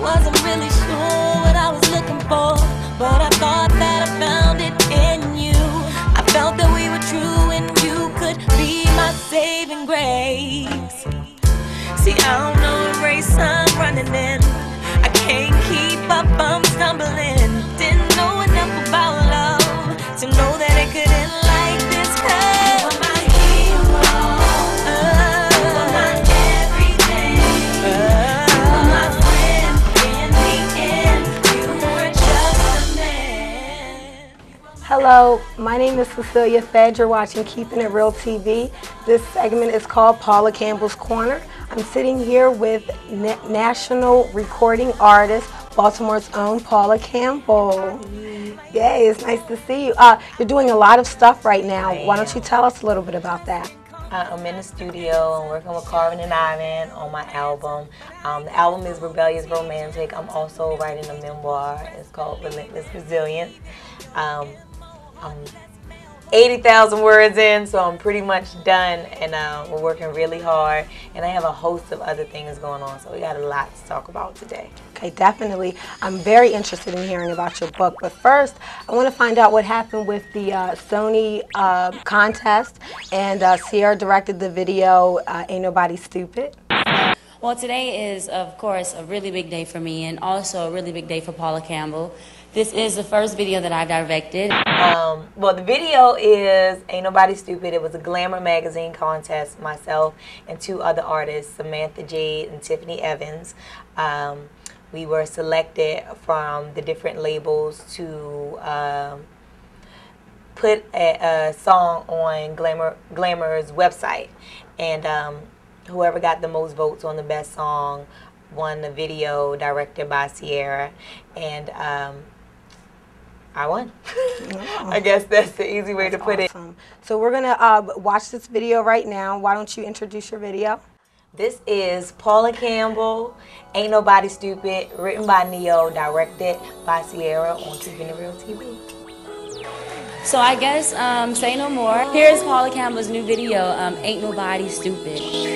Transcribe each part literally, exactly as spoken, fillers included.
wasn't really sure what I was looking for, but I thought that I found it in you. I felt that we were true and you could be my saving grace. See, I don't know what race I'm running in. I can't keep up, I'm stumbling. Didn't know enough about love to know that it could end like this. You are my hero, you are my everything, you are my friend. In the end, you were just a man. Hello, my name is Cecilia Fed. You're watching Keepin' It Real T V. This segment is called Paula Campbell's Corner. I'm sitting here with na national recording artist, Baltimore's own Paula Campbell. Mm. Yay, it's nice to see you. Uh, you're doing a lot of stuff right now. Why don't you tell us a little bit about that? Uh, I'm in the studio. I'm working with Carvin and Ivan on my album. Um, the album is Rebellious Romantic. I'm also writing a memoir. It's called Relentless Resilience. Um, I'm eighty thousand words in, so I'm pretty much done, and uh, we're working really hard, and I have a host of other things going on, so we got a lot to talk about today. Okay, definitely. I'm very interested in hearing about your book, but first, I want to find out what happened with the uh, Sony uh, contest, and uh, Sierra directed the video, uh, Ain't Nobody Stupid. Well, today is, of course, a really big day for me, and also a really big day for Paula Campbell. This is the first video that I directed. Um, well, the video is Ain't Nobody Stupid. It was a Glamour magazine contest. Myself and two other artists, Samantha Jade and Tiffany Evans. Um, we were selected from the different labels to um, put a, a song on Glamour, Glamour's website. And um, whoever got the most votes on the best song won the video directed by Sierra. And um, I won. Oh. I guess that's the easy way that's to put awesome. it. So we're going to uh, watch this video right now. Why don't you introduce your video? This is Paula Campbell, Ain't Nobody Stupid, written by Neo, directed by Sierra on Keepin' It Real T V. So I guess, um, say no more. Here's Paula Campbell's new video, um, Ain't Nobody Stupid.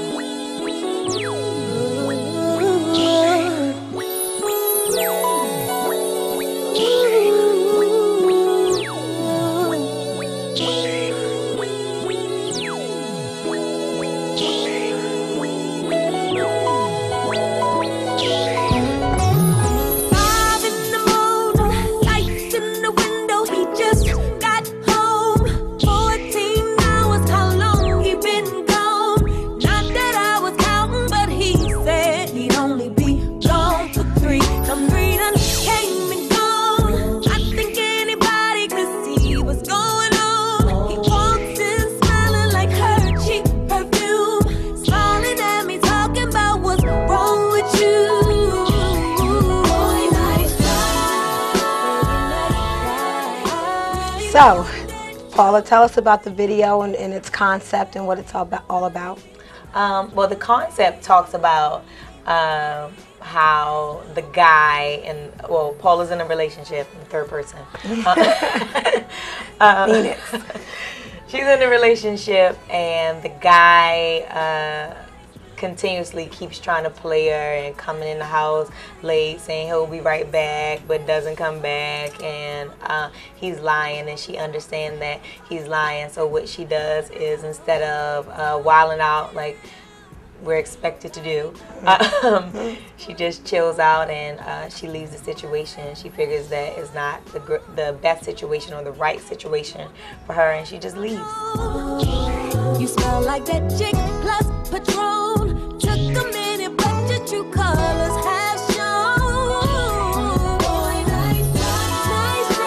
So, Paula, tell us about the video and, and its concept and what it's all about. All about. Um, well, the concept talks about uh, how the guy and well, Paula's in a relationship in third person. Uh, uh, Phoenix. She's in a relationship, and the guy uh, continuously keeps trying to play her and coming in the house late, saying he'll be right back, but doesn't come back, and uh, he's lying, and she understands that he's lying. So what she does is, instead of uh, wilding out like we're expected to do, um, she just chills out, and uh, she leaves the situation. She figures that it's not the, gr the best situation or the right situation for her, and she just leaves. You smell like that chick plus Patron. Took a minute, but your true colors have shown. Boy, nice try, nice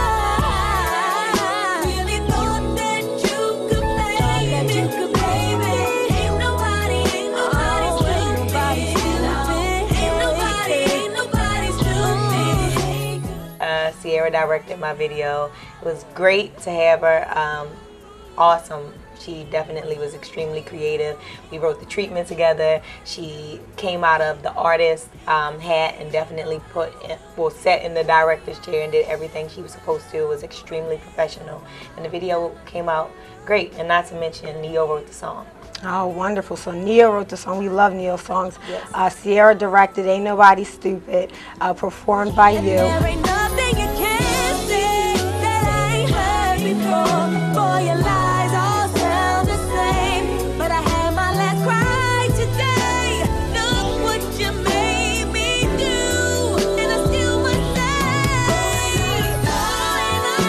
try. Really thought that you could play me, baby. Ain't nobody, ain't nobody stupid. Ain't nobody, ain't nobody stupid. Uh, Sierra directed my video. It was great to have her. Um, awesome. She definitely was extremely creative. We wrote the treatment together. She came out of the artist um, hat and definitely put in, well, sat in the director's chair and did everything she was supposed to. It was extremely professional. And the video came out great. And not to mention, Neo wrote the song. Oh, wonderful. So Neo wrote the song. We love Neo songs. Yes. Uh, Sierra directed Ain't Nobody Stupid, uh, performed by you. There ain't nothing you can say that I ain't heard before. Boy, your lies all sound the same. But I had my last cry today. Look what you made me do. And I still must say, when I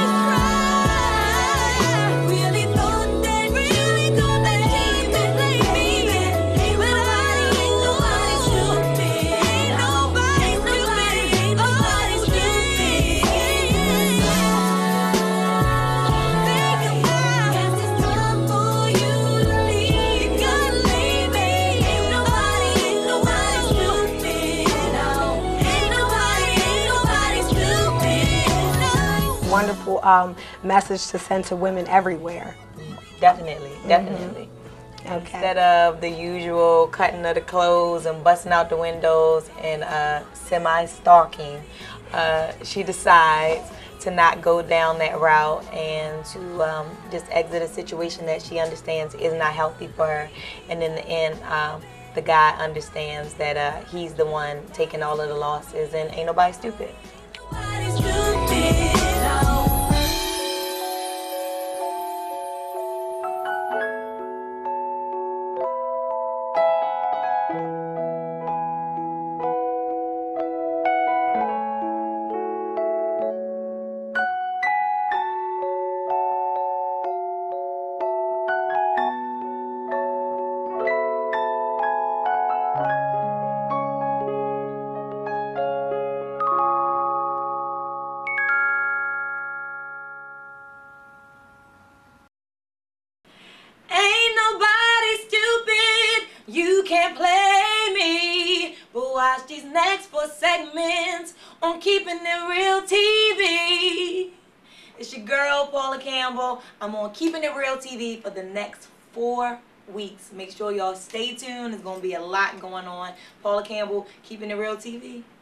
cried, really thought that, really thought that you could blame me. Ain't nobody, ain't nobody stupid. Ain't nobody stupid. Ain't nobody stupid. Think about it. It's time for you to leave. You gotta leave me. Ain't nobody, ain't nobody stupid. No. Ain't nobody, ain't nobody stupid. No. Wonderful um, message to send to women everywhere. Definitely, definitely. Okay. Instead of the usual cutting of the clothes and busting out the windows and uh, semi-stalking, uh, she decides to not go down that route and to um, just exit a situation that she understands is not healthy for her. And in the end, um, the guy understands that uh, he's the one taking all of the losses and ain't nobody stupid. Nobody stupid. No. Ain't nobody stupid, you can't play me. But watch these next four segments on Keeping It Real T V. It's your girl, Paula Campbell. I'm on Keeping It Real T V for the next four weeks. Make sure y'all stay tuned. There's going to be a lot going on. Paula Campbell, Keeping It Real T V.